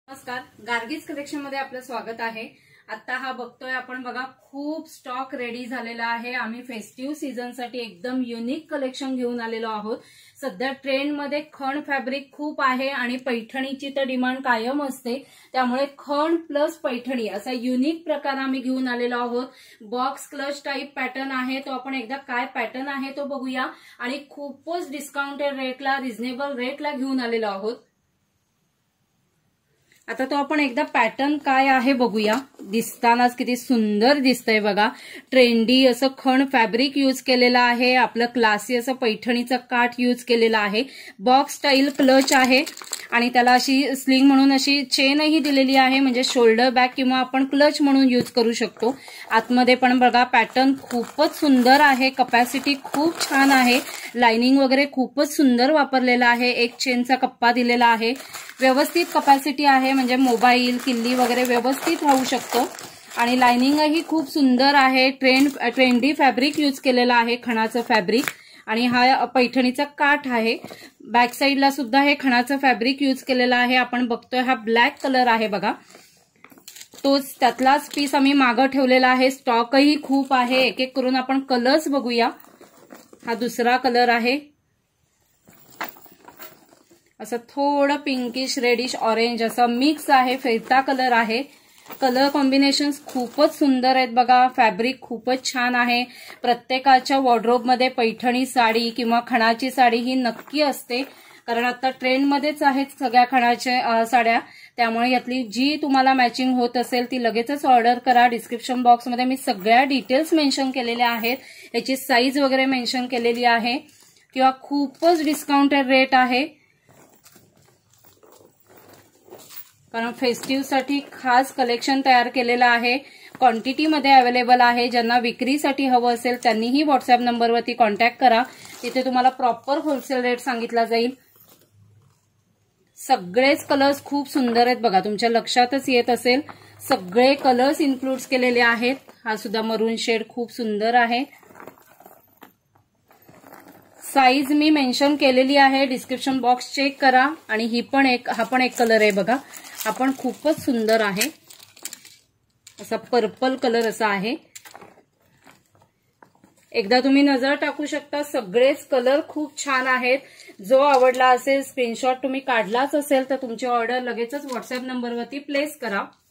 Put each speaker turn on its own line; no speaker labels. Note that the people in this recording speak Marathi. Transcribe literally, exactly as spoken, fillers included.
नमस्कार, गार्गीज कलेक्शन मध्ये आपलं स्वागत आहे। आता हा बघतोय आपण बघा, खूप स्टॉक रेडी झालेला आहे। आम्ही फेस्टिव्ह सीझन साठी एकदम युनिक कलेक्शन घेऊन आलेलो आहोत। सध्या ट्रेंड मध्ये खण फॅब्रिक खूप आहे आणि पैठणीची तर डिमांड कायम असते, त्यामुळे खण प्लस पैठणी असा युनिक प्रकार आम्ही घेऊन आलेलो आहोत। बॉक्स क्लच टाइप पॅटर्न आहे, तो आपण एकदा काय पॅटर्न आहे तो बघूया आणि खूपच डिस्काउंटेड रेटला, रिझनेबल रेटला घेऊन आलेलो आहोत। आता तो आपण एकदा पॅटर्न काय आहे बघूया। दिसतानाच किती सुंदर दिसतंय बघा। ट्रेंडी असं खण फॅब्रिक यूज केलेला आहे, आपलं क्लासी असं पैठणीचा काठ यूज केलेला आहे। बॉक्स स्टाईल क्लच आहे आणि त्याला अशी स्लिंग म्हणून अशी चेनही दिलेली आहे, म्हणजे शोल्डर बॅग किंवा आपण क्लच म्हणून यूज करू शकतो। आतमध्ये पण बघा पॅटर्न खूपच सुंदर आहे, कपॅसिटी खूप छान आहे, लाइनिंग वगैरे खूपच सुंदर वापरलेला आहे। एक चेनचा कप्पा दिलेला आहे, व्यवस्थित कपॅसिटी आहे, म्हणजे मोबाईल किल्ली वगैरे व्यवस्थित राहू शकतो आणि लाइनिंगही खूप सुंदर आहे। ट्रेंड ट्रेंडी फॅब्रिक यूज केलेला आहे, खणाचं फॅब्रिक, आणि हा पैठणीचा काठ आहे। बॅक साइडला सुद्धा हे खणाचं फॅब्रिक यूज केलेलं आहे। आपण बघतोय हा ब्लॅक कलर आहे बघा, तोच त्यातलाच पीस आम्ही मागं ठेवलेला आहे। स्टॉकही खूप आहे, एक एक करून आपण कलर्स बघूया। हा दुसरा कलर आहे, असं थोडं पिंकिश रेडिश ऑरेंज असं मिक्स आहे, फिरता कलर आहे। कलर कॉम्बिनेशन्स खूपच सुंदर आहेत बघा, फॅब्रिक खूपच छान आहे। प्रत्येकाच्या वॉर्डरोब मध्ये पैठणी साडी किंवा खणाची साडी ही नक्की असते, कारण आता ट्रेंडमध्येच आहेत सगळ्या खणाच्या साड्या, त्यामुळे यातली जी तुम्हाला मॅचिंग होत असेल ती लगेचच ऑर्डर करा। डिस्क्रिप्शन बॉक्समध्ये मी सगळ्या डिटेल्स मेन्शन केलेल्या आहेत, याची साईज वगैरे मेन्शन केलेली आहे, किंवा खूपच डिस्काउंटेड रेट आहे, कारण फेस्टिव्ह साठी खास कलेक्शन तयार केलेलं आहे। क्वांटिटी मध्ये अवेलेबल आहे, ज्यांना विक्रीसाठी हवं असेल त्यांनीही व्हॉट्सअप नंबरवरती कॉन्टॅक्ट करा, तिथे तुम्हाला प्रॉपर होलसेल रेट सांगितला जाईल। सगळेच कलर्स खूप सुंदर आहेत बघा, तुमच्या लक्षातच येत असेल, सगळे कलर्स इन्क्लूड केलेले आहेत। हा सुद्धा मरून शेड खूप सुंदर आहे, साईज मी मेन्शन केलेली आहे, डिस्क्रिप्शन बॉक्स चेक करा। आणि ही पण एक हा पण एक कलर आहे बघा, हा पण खूपच सुंदर आहे, असा पर्पल कलर असा आहे। एकदा तुम्ही नजर टाकू शकता, सगळेच कलर खूप छान आहेत। जो आवडला असेल, स्क्रीनशॉट तुम्ही काढलाच असेल तर तुमची ऑर्डर लगेचच व्हॉट्सअप नंबरवरती प्लेस करा।